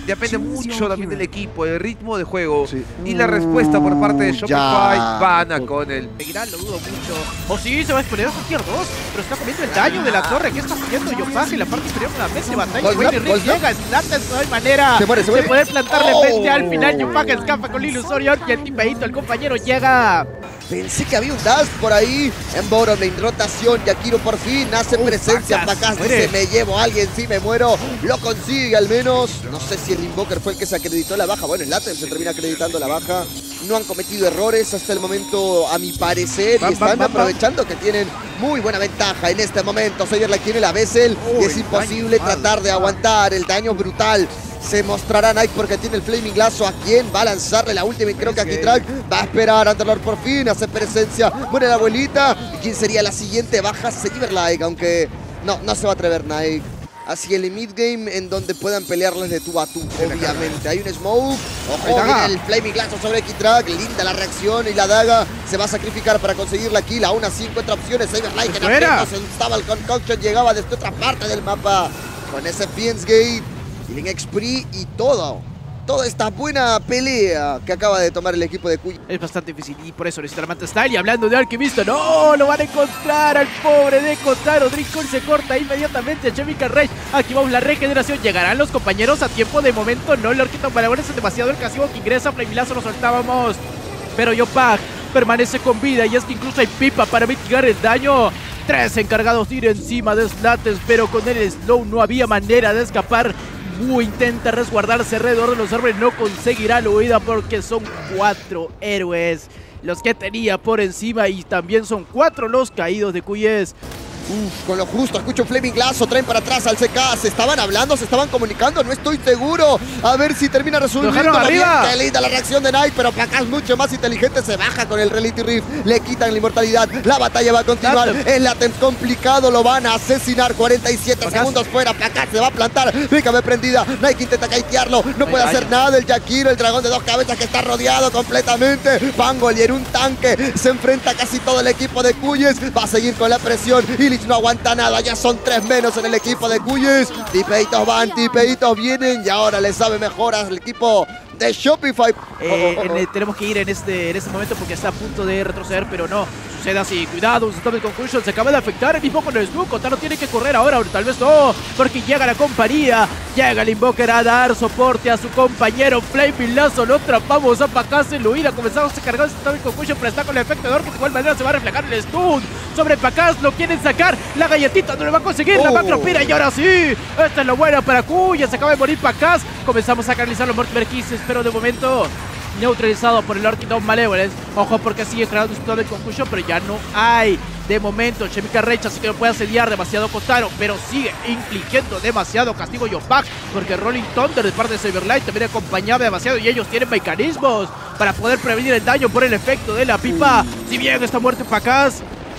depende mucho también del equipo, del ritmo de juego y la respuesta por parte de Shopify. Van con el... Seguirá, lo dudo mucho. O sí, se va a exponer a su tier 2, pero está comiendo el daño de la torre. ¿Qué está haciendo Yopaj en la parte superior nuevamente? Batalla, Wayne Rift llega, Slatters, no hay manera de poder plantarle frente. Al final Yopaj escapa con el ilusorio y el tipeito, el compañero llega. Pensé que había un dash por ahí en bottom lane, rotación, Yakiro por fin hace presencia. Pacaz dice, me llevo a alguien, si me muero, lo consigue al menos. No sé si el Invoker fue el que se acreditó la baja. Bueno, el Latem se termina acreditando la baja. No han cometido errores hasta el momento, a mi parecer, y están aprovechando que tienen muy buena ventaja en este momento. Saberlight tiene la Vessel y es imposible tratar de aguantar el daño brutal. Se mostrará Nike porque tiene el Flaming Lazo. ¿A quién va a lanzarle la última? Y creo que aquí Track va a esperar. Underlord por fin hace presencia. Muere la abuelita. ¿Y quién sería la siguiente? Baja Saberlight, aunque no se va a atrever Nike hacia el mid-game en donde puedan pelearles de tú a tú, obviamente. Hay un smoke. Ojo, viene el Flaming Lazo sobre X-Track. Linda la reacción y la daga se va a sacrificar para conseguir la kill. Aún así encuentra opciones. Saberlight en apenas estaba el Concoction. Llegaba desde otra parte del mapa con ese Fiends Gate. Killing Spree y toda esta buena pelea que acaba de tomar el equipo de Cuy. Es bastante difícil y por eso necesita la Manta Style. Y hablando de Alquimista, no, lo van a encontrar al pobre de Kotaro. Drinkon se corta inmediatamente a Chemical Rage. Activamos la regeneración. Llegarán los compañeros a tiempo. De momento no, Lord Quito Paragones es demasiado el castigo que ingresa. Flamelazo lo soltábamos, pero Yopaj permanece con vida y es que incluso hay pipa para mitigar el daño. 3 encargados de ir encima de Slatters, pero con el slow no había manera de escapar. Wu intenta resguardarse alrededor de los árboles, no conseguirá la huida porque son 4 héroes los que tenía por encima y también son 4 los caídos de Cuyes. Con lo justo, escucho un Flaming Lazo, traen para atrás al CK, se estaban hablando, se estaban comunicando, no estoy seguro. A ver si termina resolviendo la vida. Qué linda la reacción de Nike, pero Pacaz mucho más inteligente, se baja con el Reality Rift, le quitan la inmortalidad, la batalla va a continuar. El Latem complicado, lo van a asesinar, 47 segundos fuera, Pacaz se va a plantar, BKB prendida, Nike intenta kitearlo, no puede hacer nada, el Yakiro, el dragón de 2 cabezas que está rodeado completamente. Pangolier, un tanque, se enfrenta a casi todo el equipo de Cuyes, va a seguir con la presión, y no aguanta nada, ya son 3 menos en el equipo de Cuyes. Tipeitos van, tipeitos vienen y ahora le sabe mejor al equipo de Shopify. Tenemos que ir en este momento porque está a punto de retroceder, pero no sucede así. Cuidado, Storm Conclusion se acaba de afectar el mismo con el Snook. Kotaro tiene que correr ahora, tal vez no, porque llega la compañía. Llega el Invoker a dar soporte a su compañero. Flaming Lazo, lo atrapamos a Pacaz en la huida. Comenzamos a cargar Storm Conclusion, pero está con el efecto de Orc, que de igual manera se va a reflejar el stun sobre Pacaz. Lo quieren sacar, la galletita no le va a conseguir, la macropira y ahora sí. Esta es lo bueno para Cuya, se acaba de morir Pacaz. Comenzamos a canalizar los Mortimer Kisses, pero de momento neutralizado por el Orchidon Malevolence. Ojo porque sigue creando un Storm Conclusion, pero ya no hay de momento Chemical Rage, así que no puede asediar demasiado Kotaro, pero sigue infligiendo demasiado castigo Yopaj, porque Rolling Thunder de parte de Saberlight también acompañaba demasiado y ellos tienen mecanismos para poder prevenir el daño por el efecto de la pipa. Si bien está muerto Pacaz,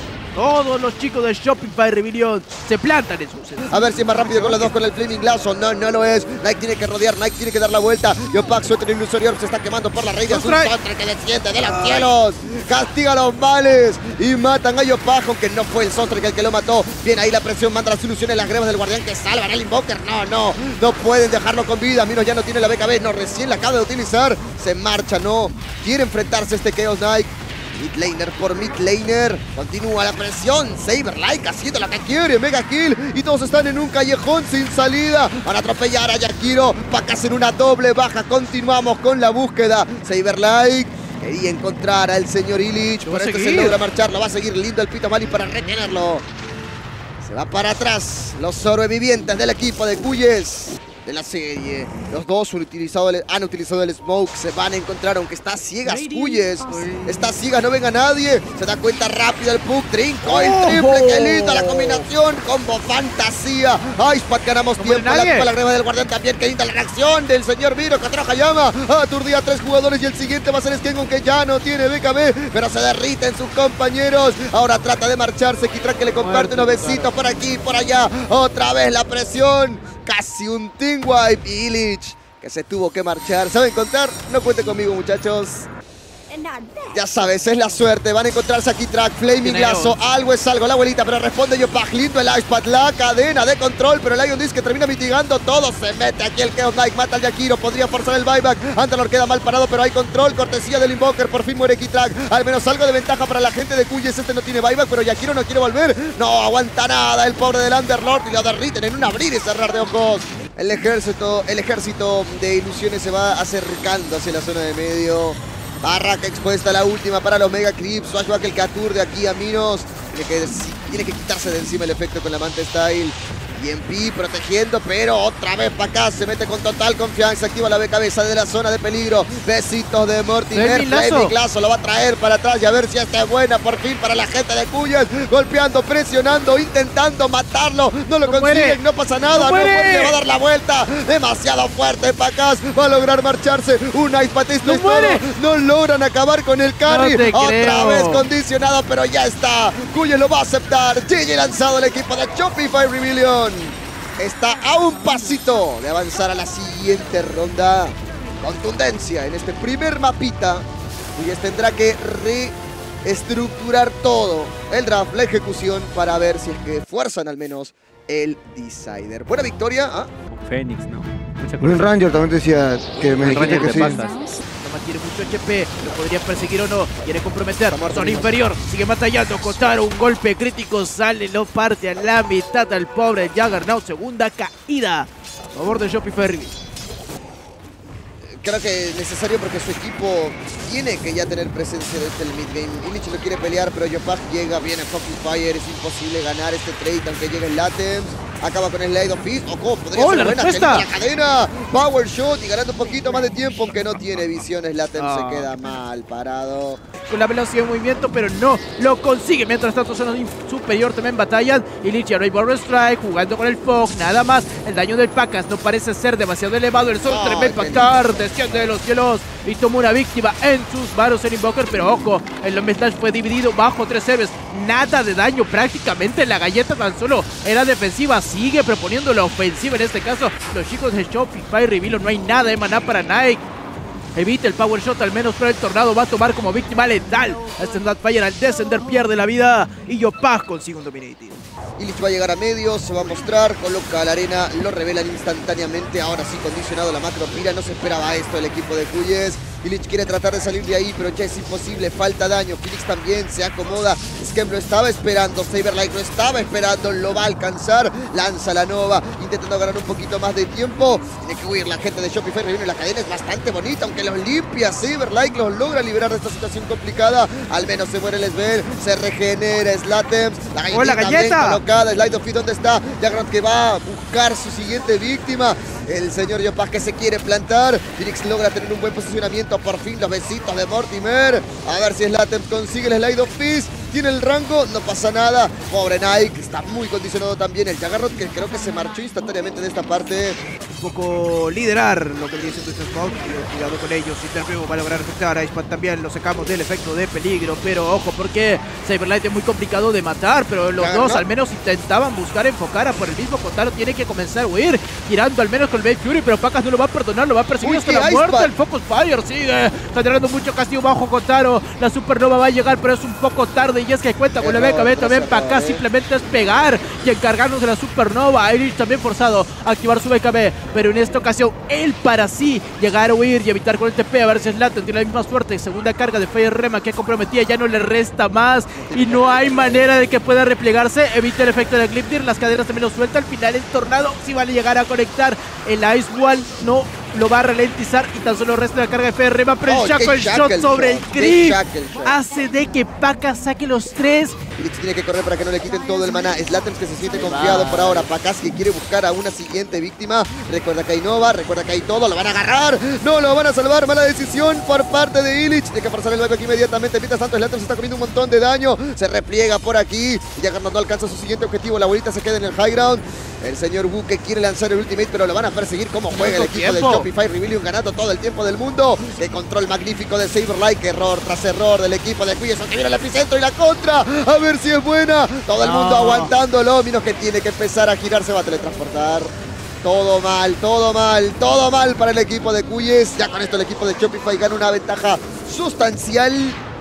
todos los chicos de Shopify Rebellion se plantan en sus... A ver si es más rápido con los dos con el Flaming Lazo. No lo es. Nike tiene que rodear, Nike tiene que dar la vuelta. Yopaj suelta el Illusory Orb, se está quemando por la raíz. Es un Sontre que desciende de los cielos. Castiga a los males y matan a Yopaj, aunque no fue el Sontre el que lo mató. Bien ahí la presión, manda las soluciones, las grebas del guardián que salvan al Invoker. No pueden dejarlo con vida. Minos ya no tiene la BKB, no, recién la acaba de utilizar. Se marcha, no. Quiere enfrentarse a este Chaos Nike. Midlaner por midlaner. Continúa la presión. Saberlight haciendo lo que quiere. Mega kill. Y todos están en un callejón sin salida. Van a atropellar a Yakiro. Pacaz en una doble baja. Continuamos con la búsqueda. Saberlight quería encontrar al señor Illich, pero este se logra marchar. Lo va a seguir lindo el Pito Mali para retenerlo. Se va para atrás los sobrevivientes del equipo de Cuyes de la serie. Los dos han utilizado el smoke. Se van a encontrar, aunque está ciegas Cuyes. Está ciega, no venga nadie. Se da cuenta rápido el Puck. Trinco el triple. Qué linda la combinación. Combo fantasía. Icepath, ganamos tiempo. La greba del guardián también. Qué linda la reacción del señor Miro. Kotaro Hayama aturdía a 3 jugadores y el siguiente va a ser Skengon, que ya no tiene BKB, pero se derriten sus compañeros. Ahora trata de marcharse. Kitran, que le comparte unos besitos por aquí y por allá. Otra vez la presión. Casi un team wipe. Y Illich, que se tuvo que marchar. ¿Saben contar? No cuenten conmigo, muchachos. Ya sabes, es la suerte. Van a encontrarse aquí Track, Flaming Lazo. Algo es algo, la abuelita, pero responde Yopaj. Lindo el Icepad, la cadena de control, pero el Lion Disc que termina mitigando todo. Se mete aquí el Chaos Knight, mata al Yakiro. Podría forzar el buyback. Antalor queda mal parado, pero hay control. Cortesía del Invoker. Por fin muere K-Track. Al menos algo de ventaja para la gente de Cuyes. Este no tiene buyback, pero Yakiro no quiere volver. No aguanta nada el pobre del Underlord y lo derriten en un abrir y cerrar de ojos. El ejército de ilusiones se va acercando hacia la zona de medio. Barraca expuesta, la última para los Mega Creeps. Swashback el Catur de aquí a Minos. Tiene que quitarse de encima el efecto con la Manta Style. Y EMP protegiendo, pero otra vez para acá. Se mete con total confianza. Activa la B cabeza de la zona de peligro. Besitos de Mortimer. Flaming Lazo lo va a traer para atrás y a ver si esta es buena por fin para la gente de Cuyes. Golpeando, presionando, intentando matarlo. No lo consiguen, no pasa nada. No le va a dar la vuelta. Demasiado fuerte Pacas. Va a lograr marcharse. Un Ice Patis no es todo. No logran acabar con el carry. Otra vez condicionado, pero ya está. Cuyes lo va a aceptar. GG lanzado el equipo de Shopify Rebellion. Está a un pasito de avanzar a la siguiente ronda. Contundencia en este primer mapita. Cuyes tendrá que reestructurar todo el draft, la ejecución, para ver si es que fuerzan al menos el Decider. Buena victoria. Fénix, ¿no? Un Ranger también decía que me dijiste que sí. Tiene mucho HP, lo podría perseguir o no, quiere comprometer, zona inferior, sigue batallando, Kotaro, un golpe crítico, sale, lo parte a la mitad al pobre Juggernaut, segunda caída a favor de Shopify. Creo que es necesario porque su equipo tiene que ya tener presencia desde el midgame. Illich no quiere pelear, pero Yopaj llega, viene Fucking Fire, es imposible ganar este trade aunque llegue el Latems. Acaba con el Slide of Fist. Ojo, podría ser buena la cadena. Power Shot y ganando un poquito más de tiempo, aunque no tiene visiones. Latems se queda mal parado. Con la velocidad de movimiento, pero no lo consigue. Mientras tanto, zona superior también batallan. Illich ya no hay Border Strike, jugando con el Fog, nada más. El daño del Pacas no parece ser demasiado elevado. El Sol tremendo impactar, desciende de los cielos y toma una víctima en sus manos el Invoker. Pero ojo, el Lomb Slash fue dividido bajo 3 herbes. Nada de daño prácticamente. La galleta tan solo era defensiva. Sigue proponiendo la ofensiva en este caso. Los chicos de Shopify Rebellion, no hay nada de maná para Nike. Evita el Power Shot al menos, pero el Tornado va a tomar como víctima letal. El Fire al descender pierde la vida y Yopaj consigue un Dominating. Illich va a llegar a medio, se va a mostrar, coloca la arena, lo revelan instantáneamente. Ahora sí condicionado la macro pira, no se esperaba esto el equipo de Cuyes. Illich quiere tratar de salir de ahí, pero ya es imposible, falta daño. Phoenix también se acomoda. Scam lo estaba esperando, Saberlight lo estaba esperando, lo va a alcanzar. Lanza la Nova, intentando ganar un poquito más de tiempo. Tiene que huir la gente de Shopify Rebellion. La cadena es bastante bonita, aunque los limpia. Saberlight los logra liberar de esta situación complicada. Al menos se muere el Svel, se regenera Slatems. La galleta colocada, Slide of Fist, ¿dónde está? Juggernaut que va a buscar su siguiente víctima. El señor Yopaj que se quiere plantar. Phoenix logra tener un buen posicionamiento. Por fin los besitos de Mortimer. A ver si Slatems consigue el Slide of Fist. Tiene el rango, no pasa nada. Pobre Nike, está muy condicionado también. El Juggernaut que creo que se marchó instantáneamente de esta parte. Un poco liderar lo que dice este spot. Cuidado con ellos. Interview va a lograr afectar a Icepad también. Lo sacamos del efecto de peligro. Pero ojo, porque Saberlight es muy complicado de matar. Pero los dos al menos intentaban buscar enfocar a por el mismo. Kotaro tiene que comenzar a huir, girando al menos con el Bait Fury. Pero Pacas no lo va a perdonar, lo va a perseguir hasta la muerte. El Focus Fire sigue. Está generando mucho castigo bajo Kotaro. La Supernova va a llegar, pero es un poco tarde. Y es que cuenta con la BKB también. Pacas simplemente es pegar y encargarnos de la Supernova. Illich también forzado a activar su BKB. Pero en esta ocasión, él para sí llegar a huir y evitar con el TP. A ver si Slaten tiene la misma suerte. Segunda carga de Fire Rema que comprometía, ya no le resta más. Y no hay manera de que pueda replegarse. Evita el efecto de Glipnir. Las cadenas también lo suelta. Al final el Tornado sí va a llegar a conectar. El Ice Wall no lo va a ralentizar y tan solo resta la carga de Fire Rema. Pero el Shackle Shot sobre el Creep hace de que Pacas saque los 3. Illich tiene que correr para que no le quiten todo el maná. Slatems que se siente confiado por ahora. Pacas que quiere buscar a una siguiente víctima. Recuerda que hay Nova, recuerda que hay todo. Lo van a agarrar. No lo van a salvar. Mala decisión por parte de Illich. Tiene que forzar el bike aquí inmediatamente. Mientras tanto, Slatems está comiendo un montón de daño. Se repliega por aquí. Juggernaut no alcanza su siguiente objetivo. La abuelita se queda en el high ground. El señor Wu que quiere lanzar el ultimate, pero lo van a perseguir. Como juega el equipo de Shopify Rebellion, ganando todo el tiempo del mundo. De control magnífico de Saberlight. Error tras error del equipo de Cuyes. Que viene el epicentro y la contra. A ver si es buena. Todo el mundo aguantándolo. Minos que tiene que empezar a girar. Se va a teletransportar. Todo mal, todo mal, todo mal para el equipo de Cuyes. Ya con esto el equipo de Shopify gana una ventaja sustancial.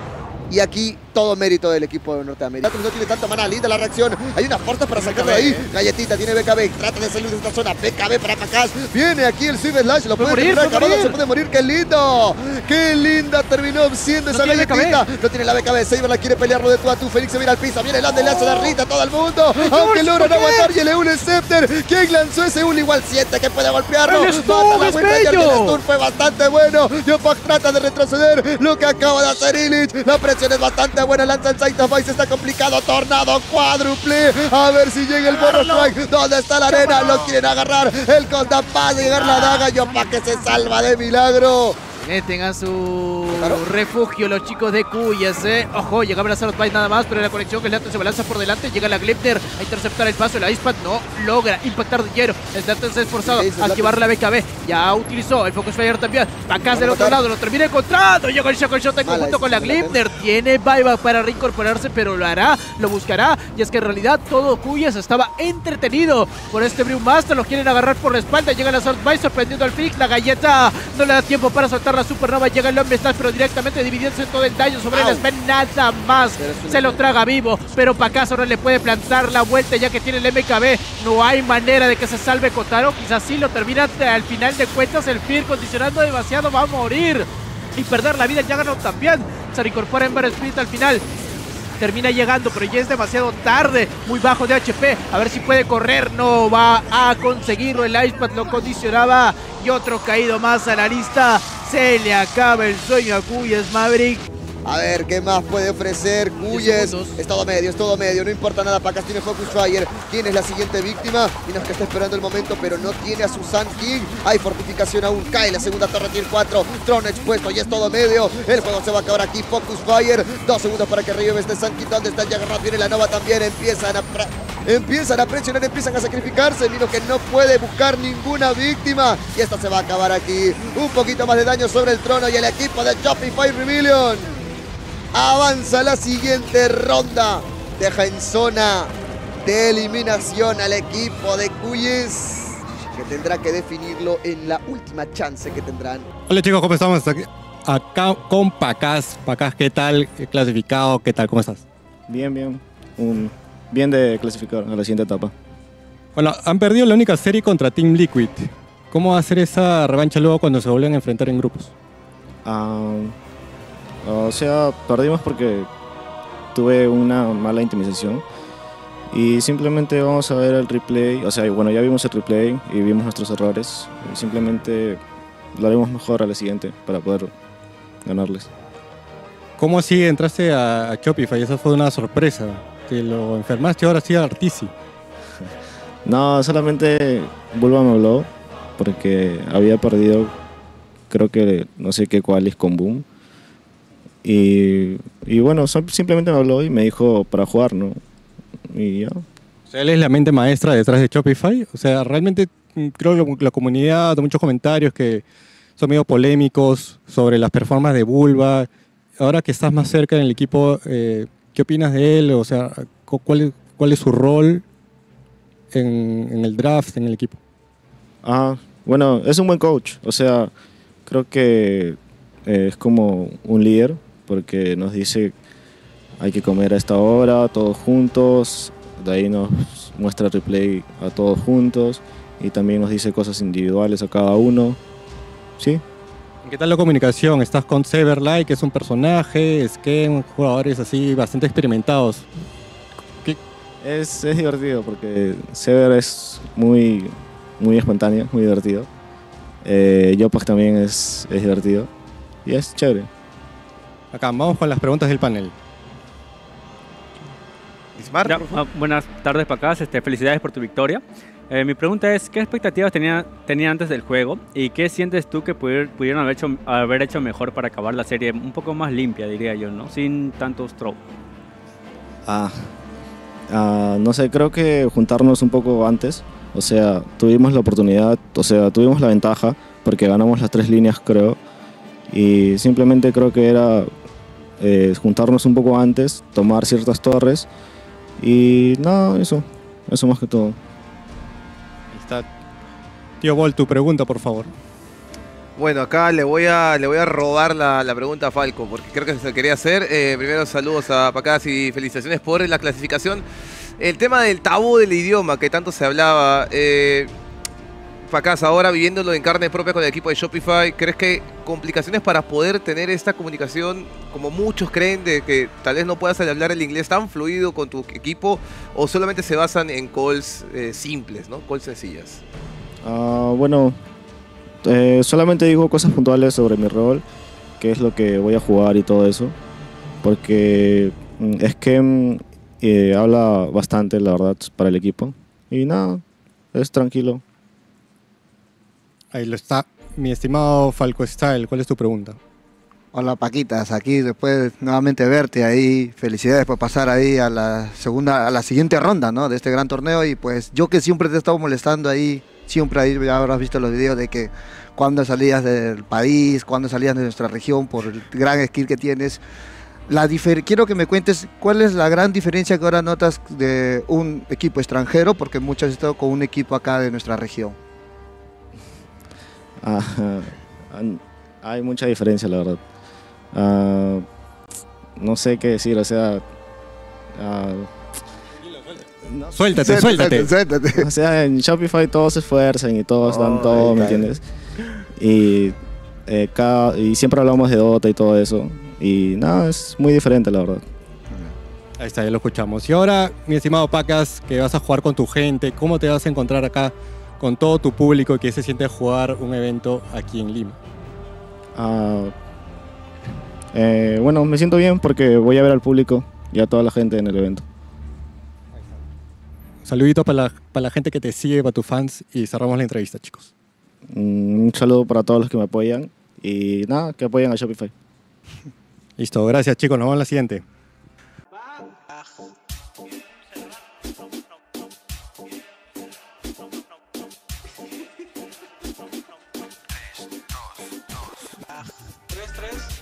Y aquí todo mérito del equipo de Norteamérica. No tiene tanta mana, linda la reacción. Hay una fuerza para sacarlo de ahí. Galletita tiene BKB, trata de salir de esta zona. BKB para Pacaz. Viene aquí el Swift Slash, lo puede morir, se puede morir. ¡Qué lindo! ¡Qué linda terminó siendo esa galletita! No tiene la BKB, Saber la quiere pelearlo de tú a tú. Félix se mira al piso, viene el Ande, le hace la rita a todo el mundo. Aunque logran aguantar y el Eul Scepter. ¿Quién lanzó ese Eul? Igual siente que puede golpearlo. Mata la vuelta y el stun fue bastante bueno. Yopak trata de retroceder. Lo que acaba de hacer Illich. La presión es bastante buena. Lanza el Site of Ice, está complicado. Tornado cuádruple. A ver si llega el Bonus Strike. ¿Dónde está la arena? Lo quieren agarrar. El Conda va a llegar la daga. Yopak que se salva de milagro. Meten a su refugio los chicos de Cuyes, Ojo, llega a abrazar a Outbite nada más, pero la conexión que el Laten se balanza por delante. Llega la Gleipnir a interceptar el paso. El Icepad no logra impactar de hielo. El Laten se ha esforzado a activar la BKB. Ya utilizó el Focus Fire también. Pacaz del otro lado, lo termina encontrando. Llega el Shackle Shot en conjunto con la Gleipnir. Tiene buyback para reincorporarse, pero lo hará, lo buscará. Y es que en realidad todo Cuyes estaba entretenido por este Brewmaster. Lo quieren agarrar por la espalda. Llega la Swordbite sorprendiendo al Fix. La galleta no le da tiempo para soltar la Supernova. Llega el hombre Slash, pero directamente dividiéndose todo el daño sobre el Sven, nada más. Se lo traga vivo, pero Pacaz ahora le puede plantar la vuelta ya que tiene el MKB. No hay manera de que se salve Kotaro. Quizás sí lo termina al final de cuentas. El Fear condicionando demasiado, va a morir y perder la vida. El Juggernaut también se reincorpora Ember Spirit al final. Termina llegando, pero ya es demasiado tarde. Muy bajo de HP. A ver si puede correr. No va a conseguirlo. El Icepad lo condicionaba. Y otro caído más a la lista. Se le acaba el sueño a Cuyes Maverick. A ver, ¿qué más puede ofrecer Cuyes? Es todo medio, no importa nada. Pacaz tiene Focus Fire. ¿Quién es la siguiente víctima? Y nos que está esperando el momento, pero no tiene a su Sun King. Hay fortificación aún, cae la segunda torre tier 4. Tron expuesto y es todo medio. El juego se va a acabar aquí, Focus Fire. 2 segundos para que revive este Sun King. ¿Dónde está el Juggernaut? Viene la Nova también. Empiezan a presionar, empiezan a sacrificarse. Miro que no puede buscar ninguna víctima. Y esta se va a acabar aquí. Un poquito más de daño sobre el trono y el equipo de Shopify Rebellion avanza a la siguiente ronda. Deja en zona de eliminación al equipo de Cuyes, que tendrá que definirlo en la última chance que tendrán. Hola chicos, ¿cómo estamos? Acá con Pacaz. Pacaz, ¿qué tal? ¿Clasificado? ¿Qué tal? ¿Cómo estás? Bien. Bien de clasificar a la siguiente etapa. Bueno, han perdido la única serie contra Team Liquid. ¿Cómo va a ser esa revancha luego cuando se vuelven a enfrentar en grupos? O sea, perdimos porque tuve una mala intimidación y simplemente vamos a ver el replay. O sea, bueno, ya vimos el replay y vimos nuestros errores y simplemente lo haremos mejor a la siguiente para poder ganarles. ¿Cómo así entraste a Shopify? Esa fue una sorpresa. Te lo enfermaste ahora sí a Artisi. No, solamente Bulba me habló porque había perdido, creo que no sé qué cualis con Boom. Y bueno, simplemente me habló y me dijo para jugar, ¿no? Y ya. O sea, él es la mente maestra detrás de Shopify. O sea, realmente creo que la comunidad de muchos comentarios que son medio polémicos sobre las performances de Bulba. Ahora que estás más cerca en el equipo, ¿qué opinas de él? O sea, ¿cuál es su rol en el draft, en el equipo? Bueno, es un buen coach. O sea, creo que es como un líder, porque nos dice hay que comer a esta hora, todos juntos. De ahí nos muestra el replay a todos juntos y también nos dice cosas individuales a cada uno. ¿Sí? ¿Qué tal la comunicación? ¿Estás con Severlight, que es un personaje, Skem, jugadores así bastante experimentados? Es divertido porque Sever es muy espontáneo, muy divertido. Yopak también es divertido y es chévere. Acá, vamos con las preguntas del panel. Ya, buenas tardes, Pacaz. Felicidades por tu victoria. Mi pregunta es, ¿qué expectativas tenía antes del juego? ¿Y qué sientes tú que pudieron haber hecho mejor para acabar la serie un poco más limpia, diría yo, ¿no? Sin tantos tropes. No sé, creo que juntarnos un poco antes. O sea, tuvimos la oportunidad, o sea, tuvimos la ventaja porque ganamos las 3 líneas, creo. Y simplemente creo que era juntarnos un poco antes, tomar ciertas torres y nada, eso más que todo. Está. Tío Bol, tu pregunta, por favor. Bueno, acá le voy a robar la pregunta a Falco, porque creo que se quería hacer. Primero, saludos a Pacás y felicitaciones por la clasificación. El tema del tabú del idioma que tanto se hablaba. Pacás, ahora viviéndolo en carne propia con el equipo de Shopify, ¿crees que hay complicaciones para poder tener esta comunicación, como muchos creen, de que tal vez no puedas hablar el inglés tan fluido con tu equipo, o solamente se basan en calls simples, ¿no? Calls sencillas. Bueno, solamente digo cosas puntuales sobre mi rol, qué es lo que voy a jugar y todo eso, porque es que habla bastante, la verdad, para el equipo. Y nada, es tranquilo. Ahí lo está. Mi estimado Falco Style, ¿cuál es tu pregunta? Hola Paquitas, aquí después nuevamente verte ahí, felicidades por pasar ahí a la siguiente ronda, ¿no? De este gran torneo. Y pues yo que siempre te he estado molestando ahí, siempre ahí ya habrás visto los videos de que cuando salías del país, cuando salías de nuestra región, por el gran skill que tienes. Quiero que me cuentes cuál es la gran diferencia que ahora notas de un equipo extranjero, porque muchas has estado con un equipo acá de nuestra región. Hay mucha diferencia, la verdad. No sé qué decir, o sea... Suéltate. O sea, en Shopify todos se esfuerzan y todos dan todo, ¿me entiendes? Y siempre hablamos de Dota y todo eso. Y nada, es muy diferente, la verdad. Ahí está, ya lo escuchamos. Y ahora, mi estimado Pacas, que vas a jugar con tu gente, ¿cómo te vas a encontrar acá con todo tu público que se siente jugar un evento aquí en Lima? Bueno, me siento bien porque voy a ver al público y a toda la gente en el evento. Saludito para la gente que te sigue, para tus fans, y cerramos la entrevista, chicos. Un saludo para todos los que me apoyan y nada, que apoyen a Shopify. Listo, gracias chicos, nos vemos en la siguiente. Tres.